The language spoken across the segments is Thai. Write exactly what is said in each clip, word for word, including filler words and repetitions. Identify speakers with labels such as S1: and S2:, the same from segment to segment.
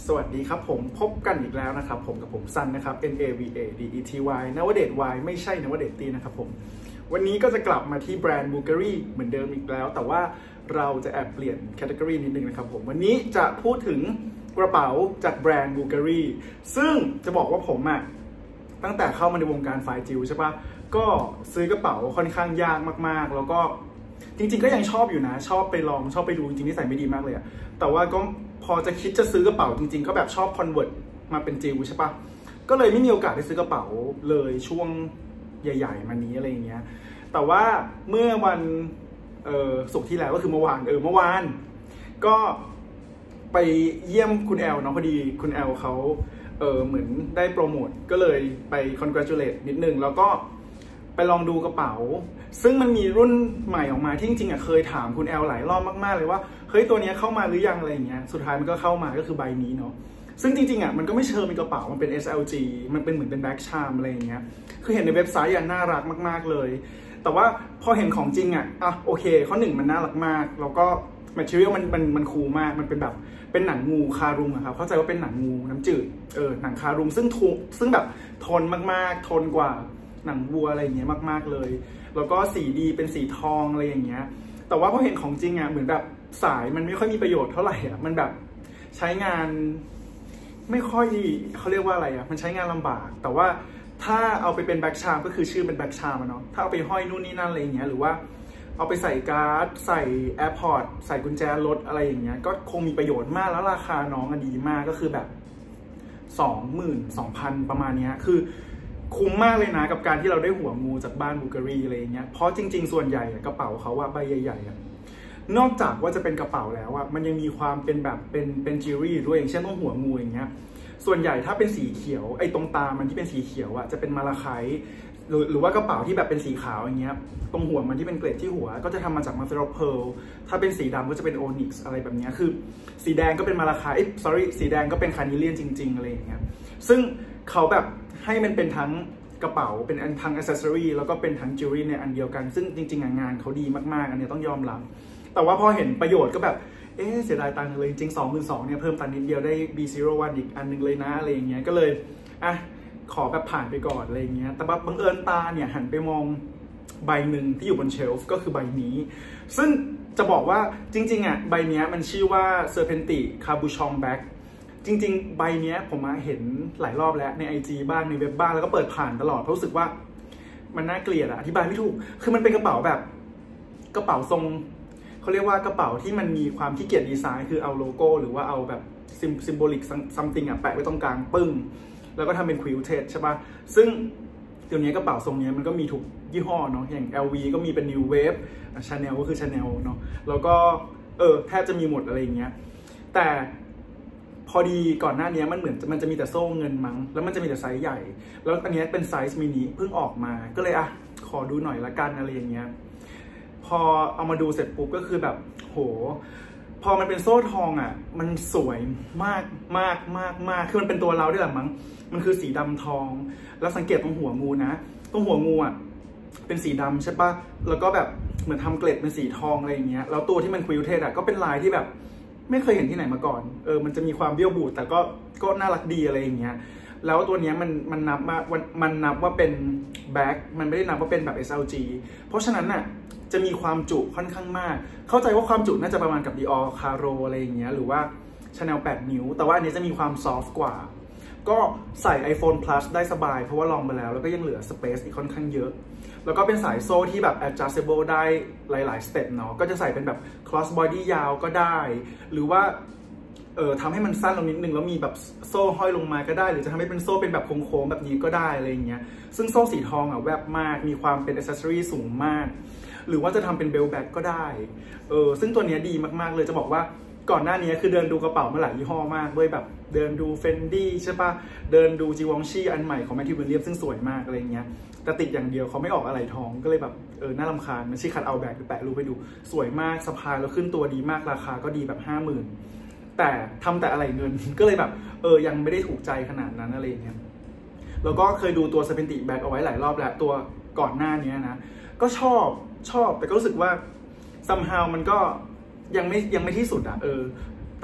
S1: สวัสดีครับผมพบกันอีกแล้วนะครับผมกับผมซันนะครับ N A V A D E T Y นวเดช Y ไม่ใช่นวเดชตีนะครับผมวันนี้ก็จะกลับมาที่แบรนด์บูเกอรี่เหมือนเดิมอีกแล้วแต่ว่าเราจะแอบเปลี่ยนแคตตากรีนิดนึงนะครับผมวันนี้จะพูดถึงกระเป๋าจากแบรนด์บูเกอรี่ซึ่งจะบอกว่าผมอะตั้งแต่เข้ามาในวงการไฟจิวใช่ปะก็ซื้อกระเป๋าค่อนข้างยากมากๆแล้วก็จริงๆก็ยังชอบอยู่นะชอบไปลองชอบไปดูจริงๆนิสัยไม่ดีมากเลยอะแต่ว่าก็พอจะคิดจะซื้อกระเป๋าจริงๆก็แบบชอบคอนเวิร์ตมาเป็นจิวใช่ปะก็เลยไม่มีโอกาสได้ซื้อกระเป๋าเลยช่วงใหญ่ๆมานี้อะไรอย่างเงี้ยแต่ว่าเมื่อวันเออศุกร์ที่แล้วก็คือเมื่อวานเออเมื่อวานก็ไปเยี่ยมคุณแอลเนาะพอดีคุณแอลเขาเออเหมือนได้โปรโมทก็เลยไป congratulate นิดนึงแล้วก็ไปลองดูกระเป๋าซึ่งมันมีรุ่นใหม่ออกมาที่จริงๆอ่ะเคยถามคุณแอลหลายรอบมากๆเลยว่าเฮ้ยตัวนี้เข้ามาหรือยังอะไรอย่างเงี้ยสุดท้ายมันก็เข้ามาก็คือใบนี้เนาะซึ่งจริงๆอ่ะมันก็ไม่เชิงเป็นกระเป๋ามันเป็น เอส แอล จี มันเป็นเหมือนเป็นแบ็คชาร์มอะไรอย่างเงี้ยคือเห็นในเว็บไซต์อ่ะน่ารักมากๆเลยแต่ว่าพอเห็นของจริงอ่ะอ่ะโอเคข้อหนึ่งมันน่ารักมากแล้วก็แมทเทอเรียลมันมันมันคูลมากมันเป็นแบบเป็นหนังงูคารุงอะครับเข้าใจว่าเป็นหนังงูน้ำจืดเออหนังคารุงซึ่งทุซึ่งแบบทนมากๆทนกว่าหนังวัวอะไรอย่างเงี้ยมากๆเลยแล้วก็สีดีเป็นสีทองอะไรอย่างเงี้ยแต่ว่าพอเห็นของจริงอ่ะเหมือนแบบสายมันไม่ค่อยมีประโยชน์เท่าไหร่อ่ะมันแบบใช้งานไม่ค่อยเขาเรียกว่าอะไรอ่ะมันใช้งานลำบากแต่ว่าถ้าเอาไปเป็นแบ็คชาร์มก็คือชื่อเป็นแบ็คชาร์มเนาะถ้าเอาไปห้อยนู่นนี่นั่นอะไรอย่างเงี้ยหรือว่าเอาไปใส่การ์ดใส่แอร์พอร์ตใส่กุญแจรถอะไรอย่างเงี้ยก็คงมีประโยชน์มากแล้วราคาน้องดีมากก็คือแบบสองหมื่นสองพันประมาณเนี้ยคือคุ้มมากเลยนะกับการที่เราได้หัวงูจากบ้านบูเกอรี่อะไรอย่างเงี้ยเพราะจริงๆส่วนใหญ่กระเป๋าเขาว่าใบใหญ่ๆนอกจากว่าจะเป็นกระเป๋าแล้วอะมันยังมีความเป็นแบบเป็นเป็นจิวเวลรี่ด้วยอย่างเช่นต้องหัวงูอย่างเงี้ยส่วนใหญ่ถ้าเป็นสีเขียวไอ้ตรงตามันที่เป็นสีเขียวอะจะเป็นมาลาไคต์หรือหรือว่ากระเป๋าที่แบบเป็นสีขาวอย่างเงี้ยตรงหัวมันที่เป็นเกล็ดที่หัวก็จะทำมาจากมาเตอร์เพลถ้าเป็นสีดำก็จะเป็นโอนิกซ์อะไรแบบนี้คือสีแดงก็เป็นมาลาไคต์ sorry สีแดงก็เป็นคานิเลียนจริงๆอะไรอย่างเงี้ยซึ่งเขาแบบให้มันเป็นทั้งกระเป๋าเป็นทั้งอ c เซสซอรี่แล้วก็เป็นทั้งจิวเวลรี่ในอันเดียวกันซึ่งจริงๆงานเขาดีมากๆอันนี้ต้องยอมรับแต่ว่าพอเห็นประโยชน์ก็แบบเอ๊ะเสียดายตังค์เลยจริงๆ สองหมื่นสองพัน เนี่ยเพิ่มตังค์นิดเดียวได้ บี ศูนย์ วันอีกอันนึงเลยนะอะไรอย่างเงี้ยก็เลยอ่ะขอแบบผ่านไปก่อนอะไรอย่างเงี้ยแต่แบบบังเอิญตาเนี่ยหันไปมองใบหนึ่งที่อยู่บนเชลฟ์ก็คือใบนี้ซึ่งจะบอกว่าจริงๆอ่ะใบนี้มันชื่อว่า Serpenti Cabochon Bag จริงๆใบนี้ผมมาเห็นหลายรอบแล้วใน ไอ จี บ้างในเว็บบ้างแล้วก็เปิดผ่านตลอดเพราะรู้สึกว่ามันน่าเกลียดอะอธิบายไม่ถูกคือมันเป็นกระเป๋าแบบกระเป๋าทรงเขาเรียกว่ากระเป๋าที่มันมีความขี้เกียจดีไซน์คือเอาโลโก้หรือว่าเอาแบบซิมโบลิกซัมติงอะแปะไว้ตรงกลางปึ้งแล้วก็ทำเป็นควิลเทดใช่ปะซึ่งเดี๋ยวนี้กระเป๋าทรงนี้มันก็มีทุกยี่ห้อเนาะอย่าง แอล วี ก็มีเป็น New Wave Chanel ก็คือ Chanel เนาะแล้วก็เออแทบจะมีหมดอะไรอย่างเงี้ยแต่พอดีก่อนหน้านี้มันเหมือนมันจะมีแต่โซ่เงินมั้งแล้วมันจะมีแต่ไซส์ใหญ่แล้วอันนี้เป็นไซส์มินิเพิ่งออกมาก็เลยอ่ะขอดูหน่อยละกันอะไรอย่างเงี้ยพอเอามาดูเสร็จปุ๊บก็คือแบบโหพอมันเป็นโซ่ทองอ่ะมันสวยมากมากมากมากคือมันเป็นตัวเราด้วยแหละมั้งมันคือสีดำทองแล้วสังเกตตรงหัวงูนะตรงหัวงูอ่ะเป็นสีดำใช่ปะแล้วก็แบบเหมือนทำเกล็ดเป็นสีทองอะไรอย่างเงี้ยแล้วตัวที่มันควิลเทดอ่ะก็เป็นลายที่แบบไม่เคยเห็นที่ไหนมาก่อนเออมันจะมีความเบี้ยวบูดแต่ก็ก็น่ารักดีอะไรอย่างเงี้ยแล้วตัวนี้มันมันนับว่ามันนับว่าเป็นแบ็คมันไม่ได้นับว่าเป็นแบบ เอส แอล จี เพราะฉะนั้นน่ะจะมีความจุค่อนข้างมากเข้าใจว่าความจุน่าจะประมาณกับ Dior Caro อะไรอย่างเงี้ยหรือว่า Chanel แปดนิ้วแต่ว่าอันนี้จะมีความซอฟต์กว่าก็ใส่ iPhone Plus ได้สบายเพราะว่าลองมาแล้วแล้วก็ยังเหลือ space อีกค่อนข้างเยอะแล้วก็เป็นสายโซ่ที่แบบ adjustable ได้หลายๆ step เนาะก็จะใส่เป็นแบบ cross body ยาวก็ได้หรือว่าเออทำให้มันสั้นลงนิดนึงแล้วมีแบบโซ่ห้อยลงมาก็ได้หรือจะทำให้เป็นโซ่เป็นแบบโค้งๆแบบนี้ก็ได้อะไรอย่างเงี้ยซึ่งโซ่สีทองอ่ะแวบมากมีความเป็น accessory สูงมากหรือว่าจะทำเป็นเบลแบ็กก็ได้เออซึ่งตัวนี้ดีมากๆเลยจะบอกว่าก่อนหน้านี้คือเดินดูกระเป๋ามาหลายยี่ห้อมากเลยแบบเดินดู Fendi ใช่ปะเดินดู Givenchy อันใหม่ของ Matthew Williams ซึ่งสวยมากอะไรเงี้ยแต่ติดอย่างเดียวเขาไม่ออกอะไรทองก็เลยแบบเออน่ารำคาญมันชื่อคัทเอาแบ็กแปะรูปไปดูสวยมากสะพายแล้วขึ้นตัวดีมากราคาก็ดีแบบห้าหมื่นแต่ทำแต่อะไรเงินก็เลยแบบเออยังไม่ได้ถูกใจขนาดนั้นอะไรเงี้ยแล้วก็เคยดูตัว Serpenti Bag เอาไว้หลายรอบแล้วตัวก่อนหน้านี้นะก็ชอบชอบแต่ก็รู้สึกว่า somehow มันก็ยังไม่ยังไม่ที่สุดอะเออ แ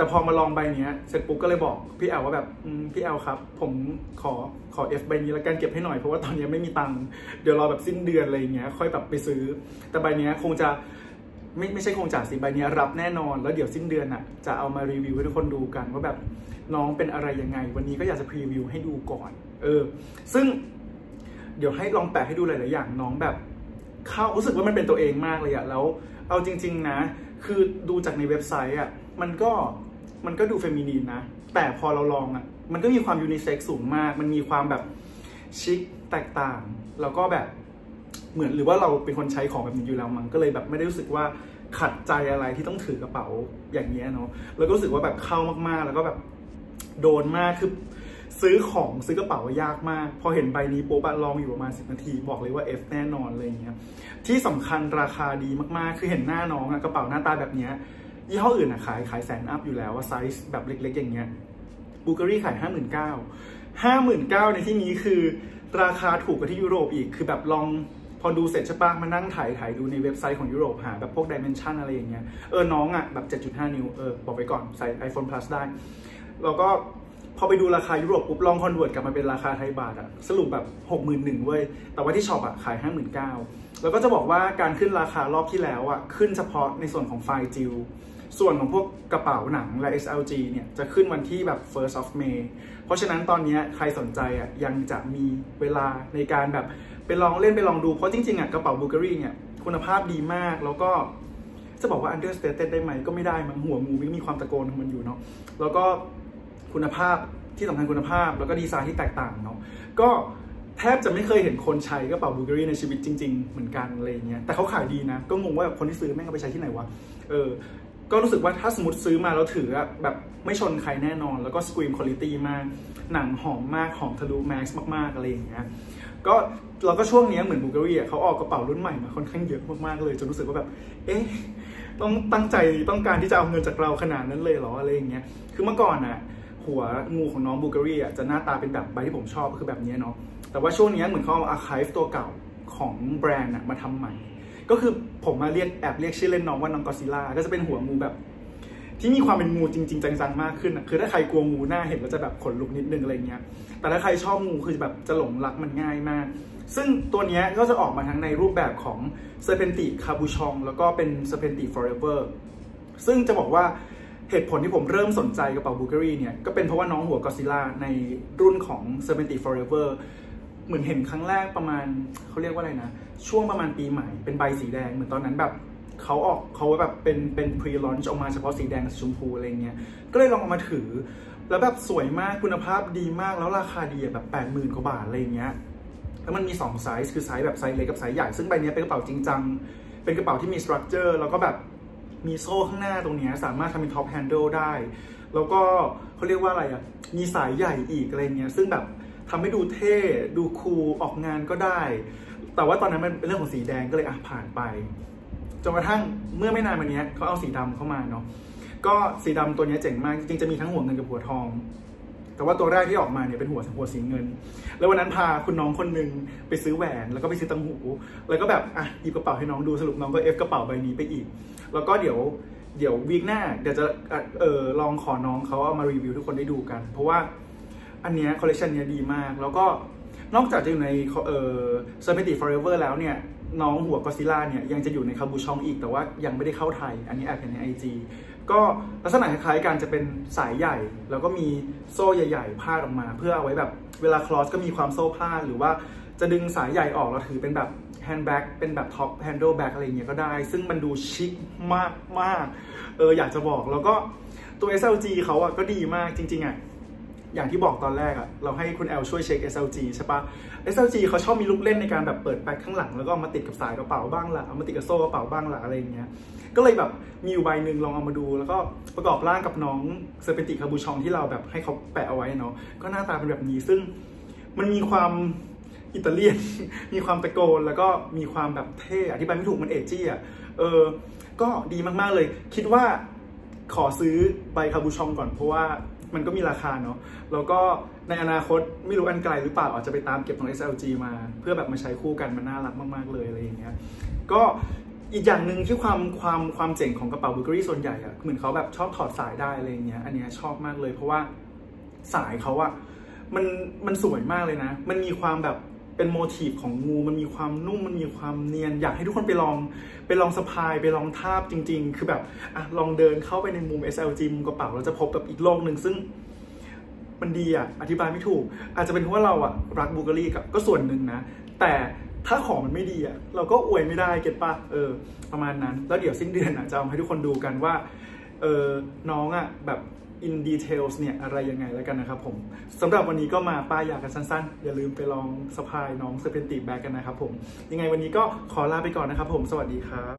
S1: แต่พอมาลองใบนี้เสร็จปุ๊บก็เลยบอกพี่แอลว่าแบบพี่แอลครับผมขอขอ F ใบนี้แล้วกันเก็บให้หน่อยเพราะว่าตอนนี้ไม่มีตังค์เดี๋ยวรอแบบสิ้นเดือนอะไรอย่างเงี้ยค่อยแบบไปซื้อแต่ใบนี้คงจะไม่ไม่ใช่คงจะสิใบนี้รับแน่นอนแล้วเดี๋ยวสิ้นเดือนอ่ะจะเอามารีวิวให้ทุกคนดูกันว่าแบบน้องเป็นอะไรยังไงวันนี้ก็อยากจะพรีวิวให้ดูก่อนเออซึ่งเดี๋ยวให้ลองแปะให้ดูหลายๆอย่างน้องแบบเข้ารู้สึกว่ามันเป็นตัวเองมากเลยอะแล้วเอาจริงๆนะคือดูจากในเว็บไซต์อะมันก็มันก็ดูเฟมินีนนะแต่พอเราลองอะมันก็มีความยูนิเซ็กซ์สูงมากมันมีความแบบชิคแตกต่างแล้วก็แบบเหมือนหรือว่าเราเป็นคนใช้ของแบบนี้อยู่แล้วมันก็เลยแบบไม่ได้รู้สึกว่าขัดใจอะไรที่ต้องถือกระเป๋าอย่างเงี้ยเนาะแล้วก็รู้สึกว่าแบบเข้ามากๆแล้วก็แบบโดนมากคือซื้อของซื้อกระเป๋ายากมากพอเห็นใบนี้ปุ๊บลองอยู่ประมาณสิบนาทีบอกเลยว่า F แน่นอนอะไรอย่างเงี้ยที่สำคัญราคาดีมากๆคือเห็นหน้าน้องกระเป๋าหน้าตาแบบเนี้ยยี่ห้ออื่นอะขายขายแสนอัพอยู่แล้วว่าไซส์แบบเล็กๆอย่างเงี้ยบูเกอรี่ขายห้าหมื่นเก้าห้าหมื่นเก้าในที่นี้คือราคาถูกกว่าที่ยุโรปอีกคือแบบลองพอดูเสร็จใช่ปะมานั่งถ่ายถ่ายดูในเว็บไซต์ของยุโรปหาแบบพวก Dimension อะไรอย่างเงี้ยเออน้องอะแบบ เจ็ดจุดห้า นิ้วเออบอกไปก่อนใส่ iPhone Plus ได้แล้วก็พอไปดูราคายุโรปปุ๊บลองคอนเวิร์ตกลับมาเป็นราคาไทยบาทอะสรุปแบบ หกหมื่นหนึ่งพัน เว้ยแต่ว่าที่ช็อปอะขาย ห้าหมื่นเก้าพัน แล้วก็จะบอกว่าการขึ้นราคารอบที่แล้วอะขึ้นเฉพาะในส่วนของไฟล์จิลส่วนของพวกกระเป๋าหนังและ เอส แอล จี เนี่ยจะขึ้นวันที่แบบ first of May เพราะฉะนั้นตอนนี้ใครสนใจอะยังจะมีเวลาในการแบบไปลองเล่นไปลองดูเพราะจริงๆอะกระเป๋าบูเกอรี่เนี่ยคุณภาพดีมากแล้วก็จะบอกว่า understated ได้ไหมก็ไม่ได้มันหัวงูมีความตะโกนของมันอยู่เนาะแล้วก็คุณภาพที่สำคัญคุณภาพแล้วก็ดีไซน์ที่แตกต่างเนาะก็แทบจะไม่เคยเห็นคนใช้กระเป๋าบูเกอรี่ในชีวิตจริงๆเหมือนกันอะไรเงี้ยแต่เขาขายดีนะก็งงว่าคนที่ซื้อแม่งเอาไปใช้ที่ไหนวะเออก็รู้สึกว่าถ้าสมมติซื้อมาแล้วถือแบบไม่ชนใครแน่นอนแล้วก็สกรีนคุณภาพมากหนังหอมมากหอมทะลุแม็กซ์มากๆอะไรอย่างเงี้ยก็เราก็ช่วงนี้เหมือนบูเกอรี่เขาออกกระเป๋ารุ่นใหม่มาค่อนข้างเยอะมากๆเลยจนรู้สึกว่าแบบเอ๊ะต้องตั้งใจต้องการที่จะเอาเงินจากเราขนาดนั้นเลยเหรออะไรอย่างเงี้ยคือเมื่อก่อนอ่ะหัวงูของน้องบูเกอรี่อ่ะจะหน้าตาเป็นแบบใบที่ผมชอบคือแบบนี้เนาะแต่ว่าช่วงนี้เหมือนเขาเอาอาร์ไคฟ์ตัวเก่าของแบรนด์อ่ะมาทำใหม่ก็คือผมมาเรียกแอบเรียกชื่อเล่นน้องว่าน้องกอซิลล่าก็จะเป็นหัวงูแบบที่มีความเป็นงูจริงๆจังๆมากขึ้นอ่ะคือถ้าใครกลัวงูหน้าเห็นก็จะแบบขนลุกนิดนึงอะไรเงี้ยแต่ถ้าใครชอบงูคือแบบจะหลงรักมันง่ายมากซึ่งตัวนี้ก็จะออกมาทั้งในรูปแบบของเซอร์เพนติคาบูชองแล้วก็เป็นเซอร์เพนติฟอร์เอเวอร์ซึ่งจะบอกว่าเหตุผลที่ผมเริ่มสนใจกระเป๋าบูเกอรี่เนี่ยก็เป็นเพราะว่าน้องหัวกอซิลล่าในรุ่นของเซอร์เพนติฟอร์เอเวอร์เหมือนเห็นครั้งแรกประมาณเขาเรียกว่าอะไรนะช่วงประมาณปีใหม่เป็นใบสีแดงเหมือนตอนนั้นแบบเขาออกเขาแบบเป็นเป็นพรีลอนช์ออกมาเฉพาะสีแดงกับชมพูอะไรเงี้ยก็เลยลองเอามาถือแล้วแบบสวยมากคุณภาพดีมากแล้วราคาดีแบบแปดหมื่นกว่าบาทอะไรเงี้ยแล้วมันมีสองไซส์คือไซส์แบบไซส์เล็กกับไซส์ใหญ่ซึ่งใบนี้เป็นกระเป๋าจริงจังเป็นกระเป๋าที่มีสตรัคเจอร์แล้วก็แบบมีโซ่ข้างหน้าตรงนี้สามารถทำเป็นท็อปแฮนเดิลได้แล้วก็เขาเรียกว่าอะไรอ่ะมีสายใหญ่อีกอะไรเงี้ยซึ่งแบบทำให้ดูเท่ดูคูลออกงานก็ได้แต่ว่าตอนนั้นมันเป็นเรื่องของสีแดงก็เลยอ่ะผ่านไปจนกระทั่งเมื่อไม่นานมานี้เขาเอาสีดำเข้ามาเนาะก็สีดำตัวนี้เจ๋งมากจริงๆจะมีทั้งหัวเงินกับหัวทองแต่ว่าตัวแรกที่ออกมาเนี่ยเป็นหัวหัวสีเงินแล้ววันนั้นพาคุณน้องคนหนึ่งไปซื้อแหวนแล้วก็ไปซื้อตังหูแล้วก็แบบอ่ะหยิบกระเป๋าให้น้องดูสรุปน้องก็เอฟกระเป๋าใบนี้ไปอีกแล้วก็เดี๋ยวเดี๋ยววีคหน้าเดี๋ยวจะเออลองขอน้องเขาเอามารีวิวทุกคนได้ดูกันเพราะว่าอันเนี้ยคอลเลคชันเนี้ยดีมากแล้วก็นอกจากจะอยู่ในเอ่อ เซอร์เพนติ Forever แล้วเนี่ยน้องหัวกอซิลล่าเนี่ยยังจะอยู่ในคาบูชองอีกแต่ว่ายังไม่ได้เข้าไทยอันนี้แอบเห็นใน ไอ จี ก็ลักษณะคล้ายๆกันจะเป็นสายใหญ่แล้วก็มีโซ่ใหญ่ๆพาดออกมาเพื่อเอาไว้แบบเวลาคลอสก็มีความโซ่พาดหรือว่าจะดึงสายใหญ่ออกเราถือเป็นแบบแฮนด์แบ็กเป็นแบบท็อปแฮนด์ลแบ็กอะไรเงี้ยก็ได้ซึ่งมันดูชิคมากมากเอออยากจะบอกแล้วก็ตัว เอส แอล จี เขาอะก็ดีมากจริงๆอะอย่างที่บอกตอนแรกอะเราให้คุณแอลช่วยเช็ค เอส แอล จี ใช่ปะ เอส แอล จี เขาชอบมีลูกเล่นในการแบบเปิดแบ็คข้างหลังแล้วก็เอามาติดกับสายกระเป๋าบ้างละเอามาติดกับโซ่กระเป๋าบ้างละอะไรอย่างเงี้ยก็เลยแบบมีอยู่ใบหนึ่งลองเอามาดูแล้วก็ประกอบร่างกับน้องเซอร์เพนติคาบูชองที่เราแบบให้เขาแปะเอาไว้เนาะก็หน้าตาเป็นแบบนี้ซึ่งมันมีความอิตาเลียนมีความตะโกนแล้วก็มีความแบบเท่อธิบายไม่ถูกมันเอจี้อ่ะเออก็ดีมากๆเลยคิดว่าขอซื้อใบคาบูชองก่อนเพราะว่ามันก็มีราคาเนาะแล้วก็ในอนาคตไม่รู้อันไกลหรือเปล่าอาจจะไปตามเก็บของ เอส แอล จี มาเพื่อแบบมาใช้คู่กันมันน่ารักมากๆเลยอะไรอย่างเงี้ยก็อีกอย่างหนึ่งที่ความความความเจ๋งของกระเป๋าบูเกอรี่ส่วนใหญ่อะเหมือนเขาแบบชอบถอดสายได้อะไรเงี้ยอันนี้ชอบมากเลยเพราะว่าสายเขาอะมันมันสวยมากเลยนะมันมีความแบบเป็นโมทีฟของงูมันมีความนุ่มมันมีความเนียนอยากให้ทุกคนไปลองไปลองสะพายไปลองทาบจริงๆคือแบบอ่ะลองเดินเข้าไปในมุม เอส แอล จี มุมกระเป๋าเราจะพบกับอีกโลกหนึ่งซึ่งมันดีอ่ะอธิบายไม่ถูกอาจจะเป็นเพราะว่าเราอ่ะรักบูเกอรี่กับก็ส่วนหนึ่งนะแต่ถ้าของมันไม่ดีอ่ะเราก็อวยไม่ได้เก็ตป่ะเออประมาณนั้นแล้วเดี๋ยวสิ้นเดือนอ่ะจะเอาให้ทุกคนดูกันว่าเออน้องอ่ะแบบin details เนี่ยอะไรยังไงแล้วกันนะครับผมสำหรับวันนี้ก็มาป้ายยากันสั้นๆอย่าลืมไปลองสะพายน้องเซอร์เพนติแบ็กกันนะครับผมยังไงวันนี้ก็ขอลาไปก่อนนะครับผมสวัสดีครับ